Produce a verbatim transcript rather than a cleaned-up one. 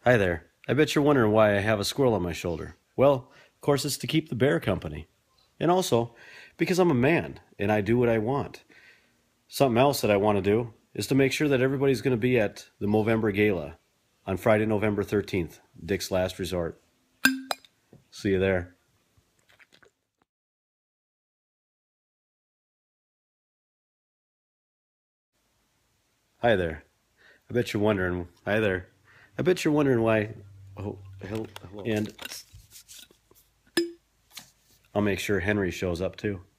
Hi there. I bet you're wondering why I have a squirrel on my shoulder. Well, of course it's to keep the bear company. And also, because I'm a man and I do what I want. Something else that I want to do is to make sure that everybody's going to be at the Movember Gala on Friday, November thirteenth, Dick's Last Resort. See you there. Hi there. I bet you're wondering. Hi there. I bet you're wondering why. Oh, hello. And I'll make sure Henry shows up too.